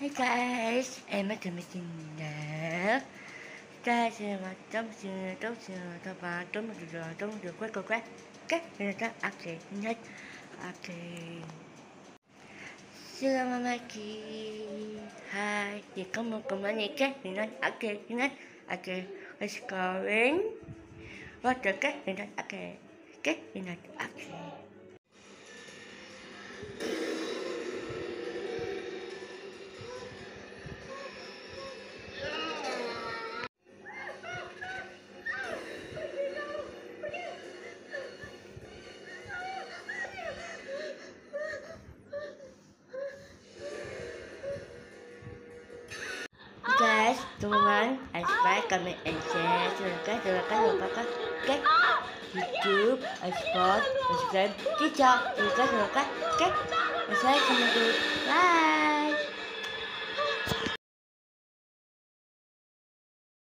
Hey guys, em mới tìm mình nè. Ra xem mà trong và trong rồi trong được quét cái nên ta ake nhất ake. Sulamamaki hai thì có một công anh cái thì nó ake nhất ake scoring và cái thì nó ake cái thì nó ake. Guys, teman-teman, subscribe, comment, and share. Silakan lupa klik YouTube, export, subscribe, TikTok. Silakan klik, share, comment, bye.